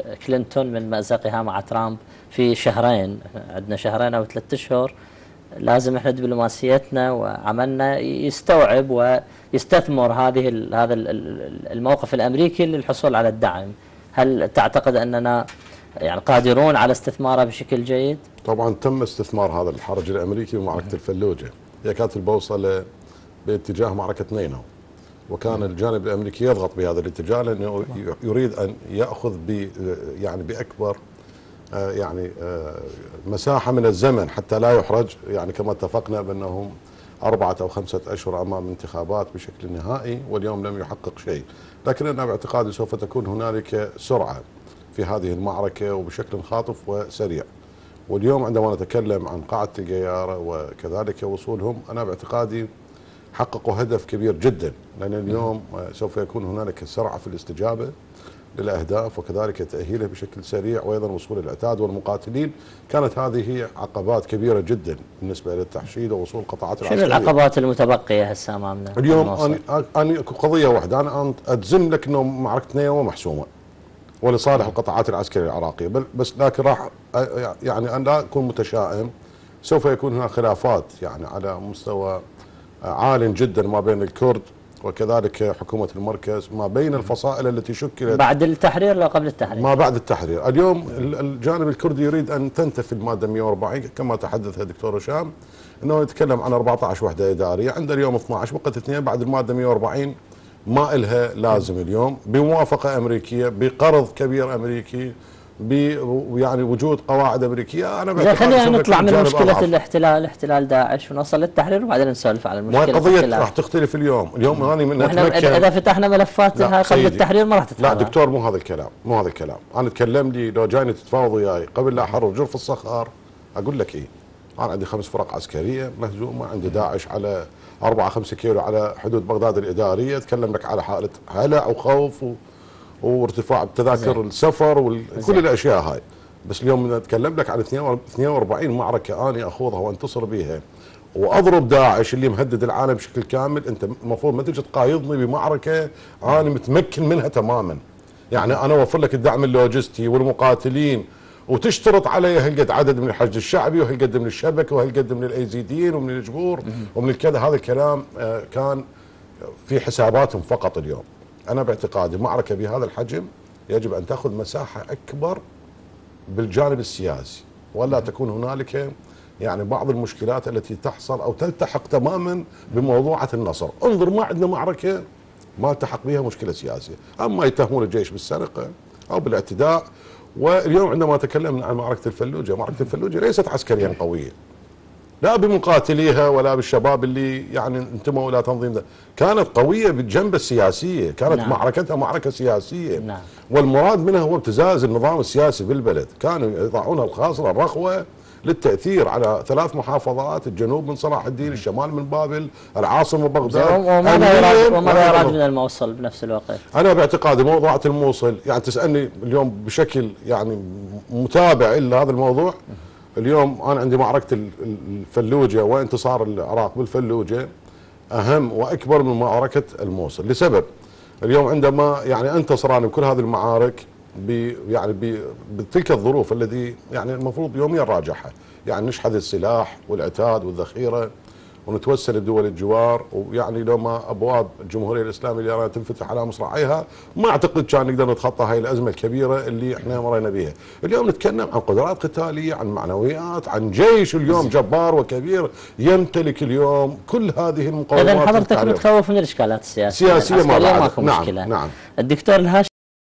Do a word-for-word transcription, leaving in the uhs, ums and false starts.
كلينتون من مأزقها مع ترامب في شهرين، عندنا شهرين أو ثلاثة أشهر. لازم احنا دبلوماسيتنا وعملنا يستوعب ويستثمر هذه هذا الموقف الأمريكي للحصول على الدعم. هل تعتقد أننا يعني قادرون على استثماره بشكل جيد؟ طبعا تم استثمار هذا الحرج الأمريكي بمعركة الفلوجة، هي كانت البوصلة باتجاه معركة نينو، وكان الجانب الأمريكي يضغط بهذا الاتجاه لأنه يريد أن يأخذ ب يعني بأكبر يعني مساحة من الزمن حتى لا يحرج، يعني كما اتفقنا بأنهم أربعة أو خمسة أشهر أمام انتخابات بشكل نهائي واليوم لم يحقق شيء. لكن أنا باعتقادي سوف تكون هنالك سرعة في هذه المعركة وبشكل خاطف وسريع. واليوم عندما نتكلم عن قاعدة القيارة وكذلك وصولهم، أنا باعتقادي حققوا هدف كبير جدا، لأن اليوم سوف يكون هنالك سرعة في الاستجابة للأهداف وكذلك تأهيله بشكل سريع، وأيضا وصول العتاد والمقاتلين. كانت هذه هي عقبات كبيرة جدا بالنسبة للتحشيد ووصول القطاعات العسكرية. شنو العقبات المتبقية هسه أمامنا؟ اليوم أنا أنا قضية واحدة، أنا أجزم لك أنه معركة نينوى محسومة ولصالح القطاعات العسكرية العراقية، بس لكن راح يعني أن لا أكون متشائم، سوف يكون هناك خلافات يعني على مستوى عال جدا ما بين الكرد وكذلك حكومة المركز، ما بين الفصائل التي شكلت بعد التحرير لا قبل التحرير؟ ما بعد التحرير. اليوم الجانب الكردي يريد أن تنتفي المادة مئة وأربعين كما تحدث الدكتور هشام، أنه يتكلم عن أربعة عشر وحدة إدارية، عند اليوم اثني عشر، بقت اثنين بعد المادة مئة وأربعين ما إلها لازم اليوم، بموافقة أمريكية، بقرض كبير أمريكي، ب يعني وجود قواعد امريكيه. انا بعتقد خلينا نطلع من مشكله أضعف. الاحتلال احتلال داعش ونوصل للتحرير وبعدين نسولف على المشكله. ما قضيه راح تختلف اليوم، اليوم انا من اتمكن اذا فتحنا ملفات هاي قبل التحرير ما راح تتحرر. لا دكتور، مو هذا الكلام، مو هذا الكلام. انا تكلم لي لو جايني تتفاوض وياي قبل لا احرر جرف الصخر اقول لك ايه، انا عندي خمس فرق عسكريه مهزومه، عندي داعش على أربعة خمسة كيلو على حدود بغداد الاداريه، اتكلم لك على حاله هلع وخوف و... وارتفاع تذاكر السفر وكل الاشياء هاي. بس اليوم نتكلم لك عن اثنين وأربعين معركه اني اخوضها وانتصر بها واضرب داعش اللي مهدد العالم بشكل كامل. انت المفروض ما تجي تقايضني بمعركه انا متمكن منها تماما. يعني انا اوفر لك الدعم اللوجستي والمقاتلين وتشترط علي هالقد عدد من الحشد الشعبي وهالقد من الشبكه وهالقد من الايزيديين ومن الجبور ومن الكذا. هذا الكلام كان في حساباتهم فقط. اليوم انا باعتقادي معركه بهذا الحجم يجب ان تاخذ مساحه اكبر بالجانب السياسي، ولا تكون هنالك يعني بعض المشكلات التي تحصل او تلتحق تماما بموضوعه النصر. انظر، ما عندنا معركه ما التحق بها مشكله سياسيه، اما يتهمون الجيش بالسرقه او بالاعتداء. واليوم عندما تكلمنا عن معركه الفلوجه، معركه الفلوجه ليست عسكريا قويه، لا بمقاتليها ولا بالشباب اللي يعني انتموا الى تنظيم ده، كانت قويه بالجنبه السياسيه، كانت نعم. معركتها معركه سياسيه نعم. والمراد منها هو ابتزاز النظام السياسي بالبلد. كانوا يضعونها الخاصره الرخوه للتاثير على ثلاث محافظات، الجنوب من صلاح الدين، الشمال من بابل، العاصمه بغداد. وماذا يراد وماذا يراد من الموصل بنفس الوقت؟ انا باعتقادي موضوعه الموصل، يعني تسالني اليوم بشكل يعني متابع الى هذا الموضوع. اليوم انا عندي معركه الفلوجه وانتصار العراق بالفلوجه اهم واكبر من معركه الموصل، لسبب اليوم عندما يعني انتصر انا بكل هذه المعارك ب يعني ب بتلك الظروف الذي يعني المفروض يوميا نراجعها، يعني نشحذ السلاح والعتاد والذخيره ونتوسل بدول الجوار، ويعني لو ما ابواب الجمهوريه الاسلاميه اللي تنفتح على مصراعيها ما اعتقد كان نقدر نتخطى هاي الازمه الكبيره اللي احنا مرينا بها. اليوم نتكلم عن قدرات قتاليه، عن معنويات، عن جيش اليوم جبار وكبير يمتلك اليوم كل هذه المقومات. اذا حضرتك متخوف من الاشكالات السياسيه؟ سياسيه ما بعد. ماكو نعم مشكله. نعم. الدكتور الهاشمي